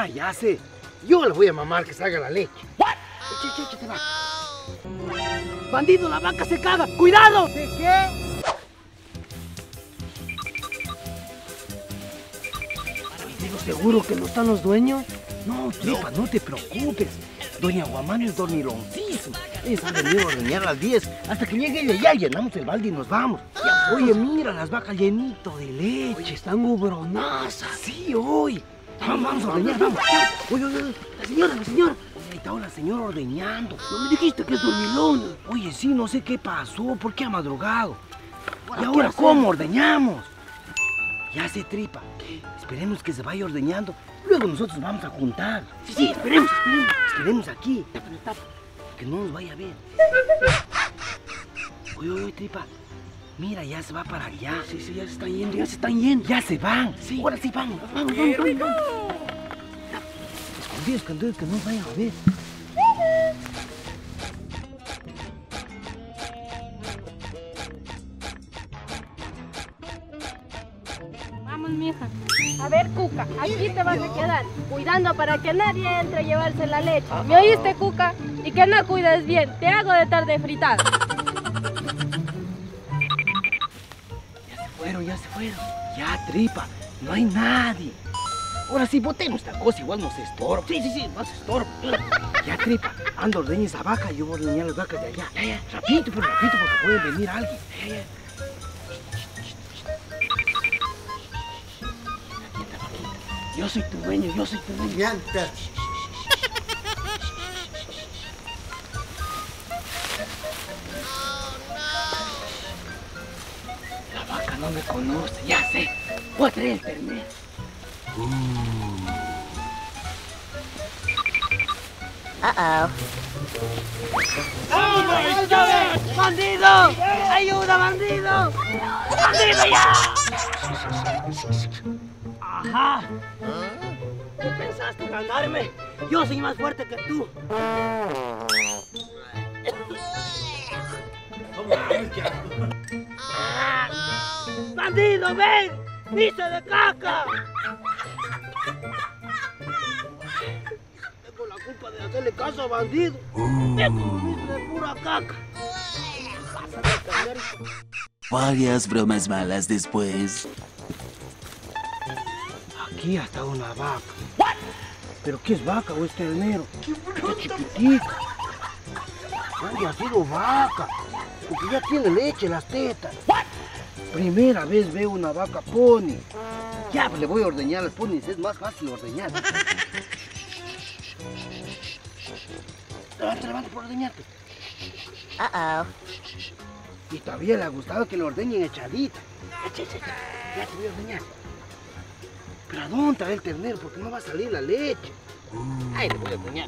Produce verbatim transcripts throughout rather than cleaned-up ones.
Ah, ya sé. Yo le voy a mamar que salga la leche. ¿What? Eche, eche, eche, vaca. Bandido, la vaca se caga. ¡Cuidado! ¿De qué? ¿Pero seguro que no están los dueños? No, tripa, no te preocupes. Doña Guamán es dormiloncísima. Ella ha venido a ordeñar a las diez. Hasta que llegue ella ya llenamos el balde y nos vamos. Ya, oye, mira las vacas llenito de leche. Oye, están hubronazas. Sí, hoy. Vamos, vamos a ordeñar, vamos. Oye, oye, oye, la señora, la señora. Oye, ahí está la señora ordeñando. No me dijiste que es dormilona. Oye, sí, no sé qué pasó. ¿Por qué ha madrugado? ¿Para ¿Y qué ahora hacer? cómo ordeñamos? Ya se tripa. Esperemos que se vaya ordeñando. Luego nosotros vamos a juntar. Sí, sí, esperemos, esperemos. Esperemos aquí. Que no nos vaya a ver. Oye, oye, tripa. Mira, ya se va para allá. Sí, sí, ya se están yendo, ya se están yendo. Ya se van. Sí. Ahora sí, vamos. Vamos, vamos, vamos. vamos. Escondidos, escondidos, que no nos vayan a ver. Vamos, mija. A ver, Cuca, aquí te vas a quedar, cuidando para que nadie entre a llevarse la leche. ¿Me oíste, Cuca? Y que no cuides bien, te hago de tarde fritada. Ya se fueron, ya se fueron. Ya, tripa, no hay nadie. Ahora sí, botemos esta cosa, igual nos estorba. Sí, sí, sí, nos estorba. Ya, tripa, ando ordeña esa vaca y yo voy a ordeñar las vacas de allá. Ya, ya, rapidito, pero rapidito, porque puede venir alguien. Ya, ya. Yo soy tu dueño, yo soy tu dueño. Llanta. La vaca no me conoce, ya sé. Voy a traer el ternero. Uh-oh. ¡Ayuda! ¡Bandido! ¡Ayuda, bandido! ¡Bandido ya! ¡Ajá! ¿Qué pensaste, ganarme? Yo soy más fuerte que tú. ¡Bandido, ven! ¡Hice de caca! Tengo la culpa de hacerle caso a bandido. Tengo hice de pura caca. Varias bromas malas después. Aquí hasta una vaca. ¿What? ¿Pero qué es vaca o es ternero? ¡Qué chiquitica! ¿Dónde ha sido vaca? Porque ya tiene leche las tetas. ¿What? Primera vez veo una vaca pony. Ya, pues le voy a ordeñar a las ponis, es más fácil ordeñar. Levanta, levanta por ordeñarte. Uh-oh. Y todavía le ha gustado que lo ordeñen echadita. Echa, echa, echa. Ya te voy a ordeñar. Pero ¿a dónde trae el ternero? Porque no va a salir la leche. Ay, le voy a ordeñar.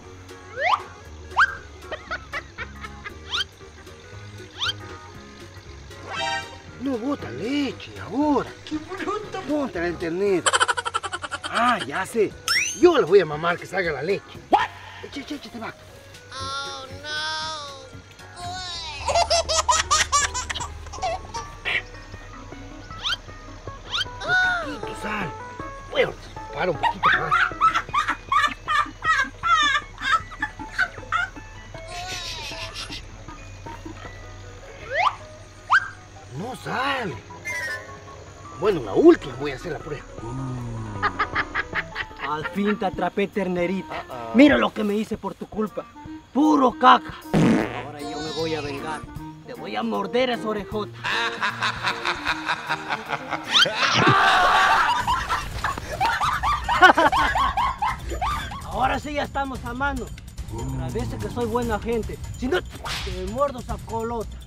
No bota leche ahora. ¡Qué bruto! ¿Dónde trae el ternero? Ah, ya sé. Yo le voy a mamar que salga la leche. ¿What? Echa, echa, echa, te va. Oh, no. Un poquito sal. Voy a para un poquito más. No sale. Bueno, la última voy a hacer la prueba. Al fin te atrapé, ternerita. Uh -oh. Mira lo que me hice por tu culpa. Puro caca. Ahora yo me voy a vengar. Te voy a morder esa orejota. Ahora sí ya estamos a mano. Agradece que soy buena gente. Si no, te muerdo esa colota.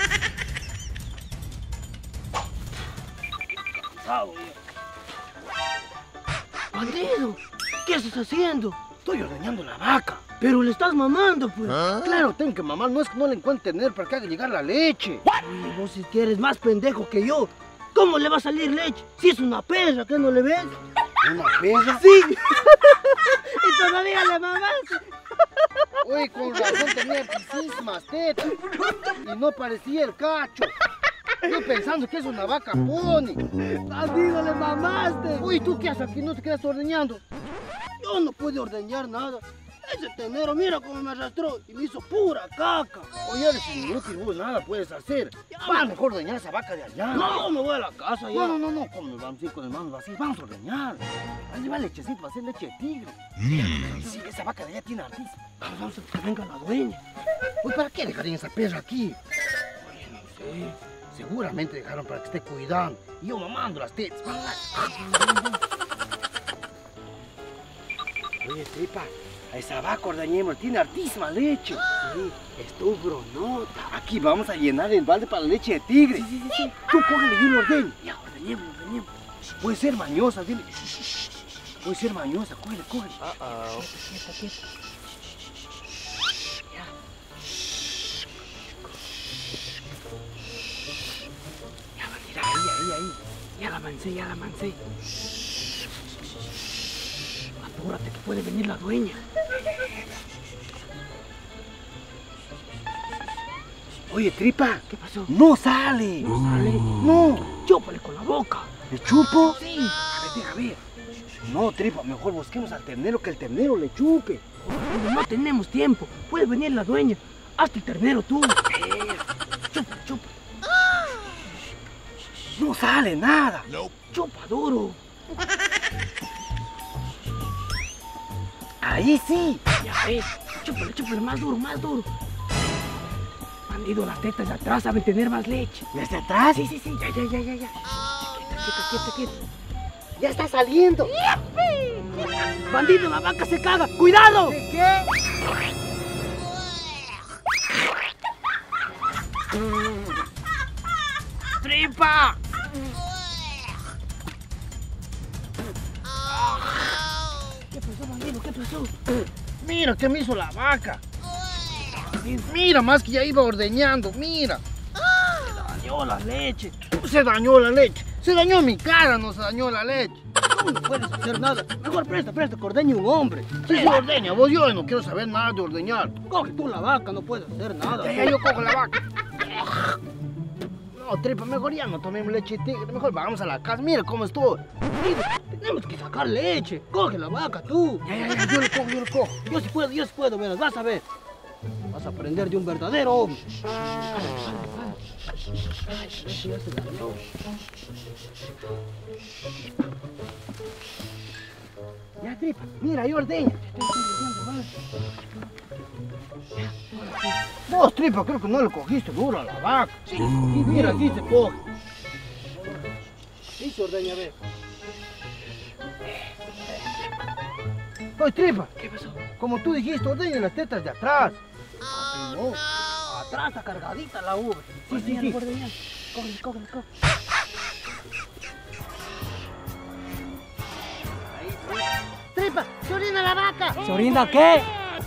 Bandido, ¿qué estás haciendo? Estoy ordeñando la vaca. Pero le estás mamando, pues. ¿Ah? Claro, tengo que mamar. No es que no le encuentre tener para que haga llegar la leche. Oye, vos si quieres más pendejo que yo. ¿Cómo le va a salir leche? Si es una perra, ¿qué no le ves? ¿Una perra? Sí. Y todavía le mamaste. Oye, con razón tenía pisísimas tetas. Y no parecía el cacho. Yo pensando que es una vaca pony. Bandido, le mamaste. Uy, ¿tú qué haces aquí? ¿No te quedas ordeñando? Yo no pude ordeñar nada. Ese ternero, mira cómo me arrastró y me hizo pura caca. Oye, eres inútil, no nada puedes hacer. Va, mejor ordeñar esa vaca de allá. No, me voy a la casa ya. No, no, no, no, ¿cómo nos vamos a ir con el manos vacías? Vamos a ordeñar. Ahí va lechecito, va a ser leche de tigre. Mm. Sí, esa vaca de allá tiene artista. Vamos, vamos a que venga la dueña. Pues, ¿para qué dejarían esa perra aquí? Oye, no sé. Seguramente dejaron para que esté cuidando. Y yo mamando las tetas. Oye, Tripa. A esa vaca ordeñemos, tiene hartísima leche. Sí, esto gronota. Aquí vamos a llenar el balde para la leche de tigre. Sí, sí, sí, sí. Tú cógele y yo lo ordeno. Ya, ordeñemos, ordeñemos. Puede ser mañosa, dile. Puede ser mañosa, cógele, cógele. Uh -oh. Quieta, quieta, quieta. Ya. Ya va a tirar ahí, ahí, ahí. Ya la mancé, ya la mancé. Apúrate que puede venir la dueña. Oye, Tripa. ¿Qué pasó? No sale. ¿No sale? No. Chúpale con la boca. ¿Le chupo? Sí. A ver, deja ver. No, Tripa, mejor busquemos al ternero que el ternero le chupe. No, no tenemos tiempo. Puede venir la dueña. Hazte el ternero tú. Eh, chupa, chupa. No sale nada. No. Chupa duro. Ahí sí. Ya ves. Chúpale, chúpale más duro, más duro. Bandido, las tetas de atrás saben tener más leche. ¿Las de atrás? Sí, sí, sí. Ya, ya, ya, ya, ya. Quieta, quieta, quieta. Ya está saliendo. Bandido, la vaca se caga. ¡Cuidado! ¿De qué? ¡Tripa! ¿Qué pasó, bandido? ¿Qué pasó? Mira qué me hizo la vaca. Mira, más que ya iba ordeñando, mira. Se dañó la leche. Se dañó la leche. Se dañó mi cara, no se dañó la leche. No puedes hacer nada. Mejor presta, presta, que ordeñe un hombre. Sí, sí, ordeña. Vos, yo no quiero saber nada de ordeñar. Coge tú la vaca, no puedes hacer nada. Ya, ya, yo cojo la vaca. No, Tripa, mejor ya no tomemos leche de tigre. Mejor vamos a la casa. Mira cómo estoy. Tenemos que sacar leche. Coge la vaca tú. Ya, ya, ya, yo lo cojo, yo lo cojo. Yo sí puedo, yo sí puedo, verás, vas a ver. Vas a aprender de un verdadero hombre. Ya, Tripa, mira, yo ordeño. Vos, Tripa, creo que no le cogiste duro a la vaca. Sí, le cogí, mira, aquí se coge. Sí, se ordeña, a ver. Oye, Tripa. ¿Qué pasó? Como tú dijiste, ordeña las tetas de atrás. Oh, no. Atrás está cargadita la uva. Sí, sí, sí. Cógele, cógele, cógele. Tripa, se orina la vaca. ¿Se orina qué?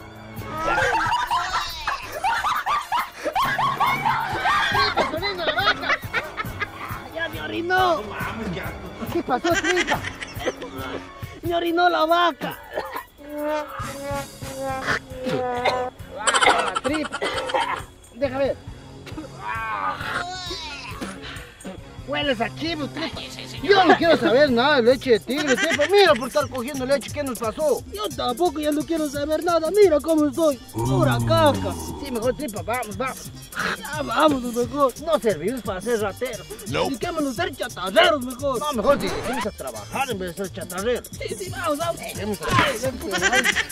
Tripa, se orina la vaca. Ya me orinó. ¿Qué pasó, Tripa? Me orinó la vaca. Ah, Tripa. Deja ver. Hueles a chivo, Tripa. Yo no quiero saber nada de leche de tigre, Tripa. Mira por estar cogiendo leche, ¿qué nos pasó? Yo tampoco ya no quiero saber nada. Mira cómo estoy. Pura caca. Sí, mejor, Tripa, vamos, vamos. Ya vámonos mejor. No servimos para ser rateros. No. Dediquémonos a ser chatarreros mejor. No, mejor si dejemos a trabajar en vez de ser chatarreros. Sí, sí, vamos, vamos. Dejemos a...